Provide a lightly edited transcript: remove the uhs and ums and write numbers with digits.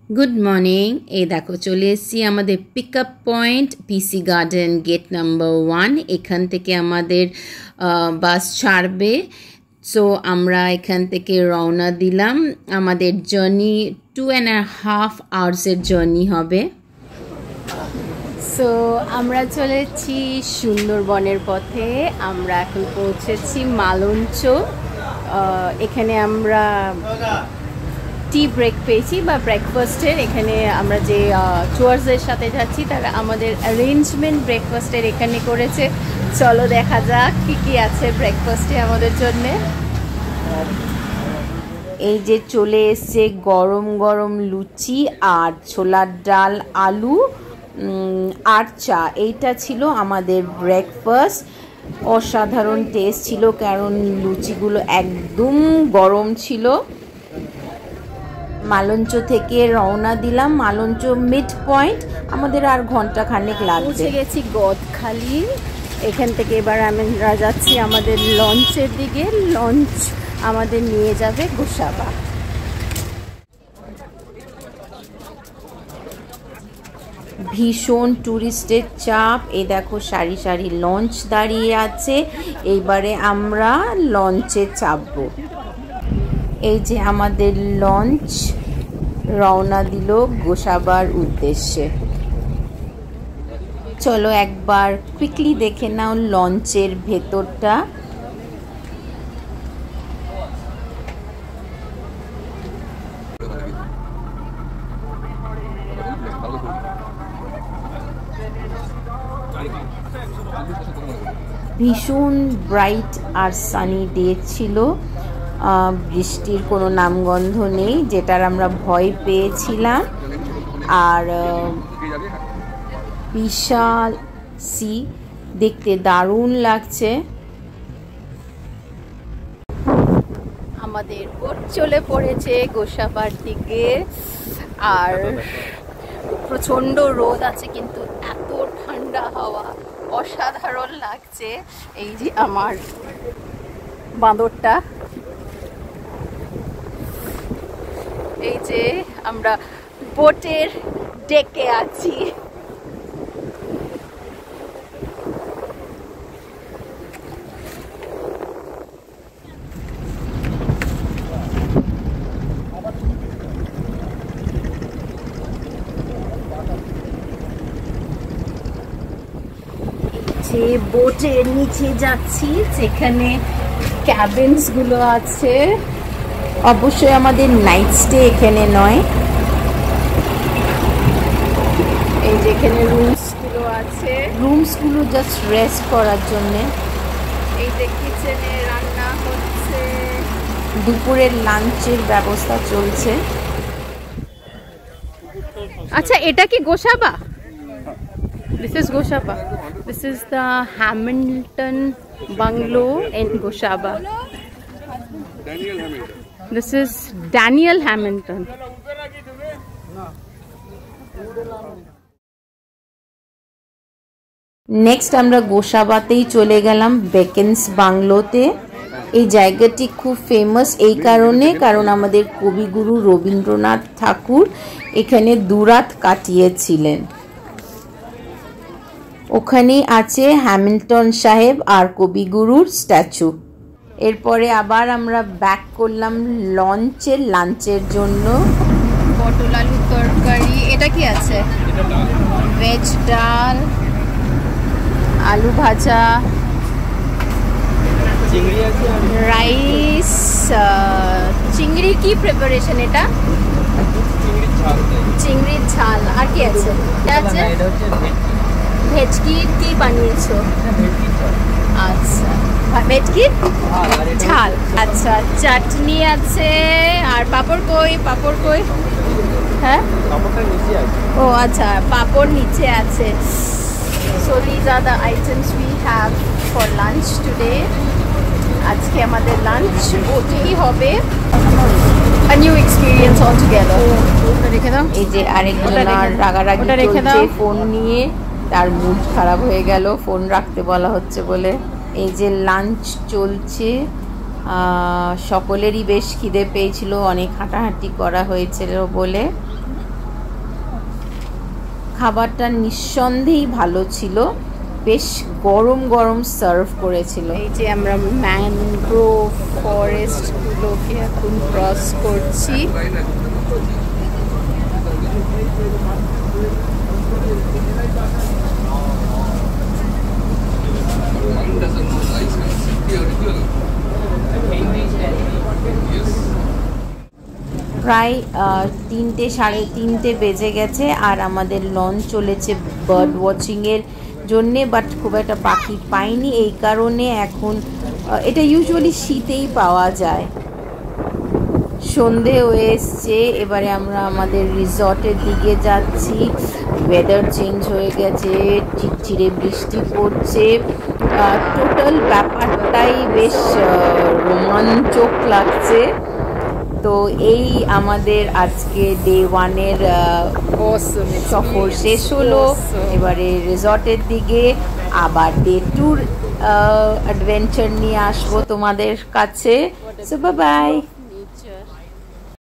Good morning. এই দেখো চলে এসেছি আমাদের pick up point PC garden gate number 1। এখান থেকে আমাদের বাস ছাড়বে। সো আমরা এখান থেকে রওনা দিলাম। আমাদের জার্নি 2.5 আওয়ার্সের জার্নি হবে। সো আমরা চলেছি সুন্দরবনের পথে। আমরা এখন পৌঁছেছি মালঞ্চ। এখানে আমরা টি ব্রেক পেয়েছি বা ব্রেকফাস্টের। এখানে আমরা যে টুয়ার্সের সাথে যাচ্ছি তারা আমাদের অ্যারেঞ্জমেন্ট ব্রেকফাস্টের এখানে করেছে। চলো দেখা যাক কী কী আছে ব্রেকফাস্টে আমাদের জন্যে। এই যে চলে এসছে গরম গরম লুচি আর ছোলার ডাল, আলু আর চা। এইটা ছিল আমাদের ব্রেকফাস্ট। অসাধারণ টেস্ট ছিল, কারণ লুচিগুলো একদম গরম ছিল। মালঞ্চ থেকে রওনা দিলাম। মালঞ্চ মিড পয়েন্ট, আমাদের আর ঘন্টা খানেক লাগবে। পৌঁছে গেছি গদখালি। এখান থেকে এবার আমরা যাচ্ছি আমাদের লঞ্চের দিকে। লঞ্চ আমাদের নিয়ে যাবে গোসাবা। ভীষণ ট্যুরিস্টের চাপ। এই দেখো সারি সারি লঞ্চ দাঁড়িয়ে আছে। এইবারে আমরা লঞ্চে চাপবো। এই যে আমাদের লঞ্চ রওনা দিল গোসাবার উদ্দেশ্যে। চলো একবার কুইকলি দেখে নাও লঞ্চের ভেতরটা। ভীষণ ব্রাইট আর সানি ডে ছিল। বৃষ্টির কোনো নামগন্ধ নেই, যেটার আমরা ভয় পেয়েছিলাম। আর বিশাল সি, দেখতে দারুণ লাগছে। আমাদের বোট চলে পড়েছে গোসাবার দিকে। আর প্রচণ্ড রোদ আছে, কিন্তু এত ঠান্ডা হাওয়া, অসাধারণ লাগছে। এই যে আমার বাঁদরটা, এই যে আমরা বোটের ডেকে আছি। যে বোটের নিচে যাচ্ছি, যেখানে ক্যাবিনস গুলো আছে। অবশ্যই আমাদের নাইট স্টে এখানে নয়। এই যেখানে রুমস গুলো আছে, রুমস গুলো জাস্ট রেস্ট করার জন্য। এই যে কিচেনে রান্না হচ্ছে, দুপুরের লাঞ্চের ব্যবস্থা চলছে। আচ্ছা, এটা কি Gosaba? This is Goshaba. This is the Hamilton bungalow in Goshaba. Daniel Hamilton. This is Daniel Hamilton. Next আমরা গোসাবাতেই চলে গেলাম বেকেন্স বাংলোতে। এই জায়গাটি খুব ফেমাস এই কারণে, কারণ আমাদের কবিগুরু রবীন্দ্রনাথ ঠাকুর এখানে দুরাত কাটিয়েছিলেন। ওখানেই আছে হ্যামিল্টন সাহেব আর কবিগুরুর স্ট্যাচু। এরপরে আবার আমরা ব্যাক করলাম লঞ্চের লাঞ্চের জন্য। পটল আলুর তরকারি, এটা কি আছে? ভেজ ডাল, আলু ভাজা, রাইস, চিংড়ি কি প্রিপারেশন এটা? চিংড়ির ঝাল। আর কি আছে? ভেটকি কি বানিয়েছো? আচ্ছা, ভেটকি ঝাল। আচ্ছা, চাটনি আছে। আর পাপড় কই? পাপড় কই? হ্যাঁ, ও আচ্ছা, পাপড় নিচে আছে। So this are the items we have for lunch today. আজকে আমাদের লাঞ্চ ওটি হবে। A new experience altogether. রেখে দাও। এই যে আরেকজনের রাগারাগি চলছে ফোন নিয়ে, তার মুড খারাপ হয়ে গেল ফোন রাখতে বলা হচ্ছে বলে। এই যে লাঞ্চ চলছে। সকলেরই বেশ খিদে পেয়েছিল, অনেক হাঁটাহাঁটি করা হয়েছিল বলে। খাবারটা নিঃসন্দেহেই ভালো ছিল, বেশ গরম গরম সার্ভ করেছিল। এই যে আমরা ম্যানগ্রোভ ফরেস্টগুলোকে এখন ক্রস করছি। প্রায় 3টে সাড়ে 3টে বেজে গেছে আর আমাদের লঞ্চ চলেছে বার্ড ওয়াচিংয়ের জন্যে, বাট খুব একটা পাখি পাইনি। এই কারণে এখন এটা ইউজুয়ালি শীতেই পাওয়া যায়। সন্ধে হয়ে এসছে, এবারে আমরা আমাদের রিসর্টের দিকে যাচ্ছি। ওয়েদার চেঞ্জ হয়ে গেছে, ঝিরঝিরে বৃষ্টি পড়ছে, টোটাল ব্যাপারটাই বেশ রোমাঞ্চক লাগছে। তো এই আমাদের আজকে ডে 1-এর সফর শেষ হলো। এবারে রিসর্টের দিকে আবার ডে 2 অ্যাডভেঞ্চার নিয়ে আসবো তোমাদের কাছে। So bye by.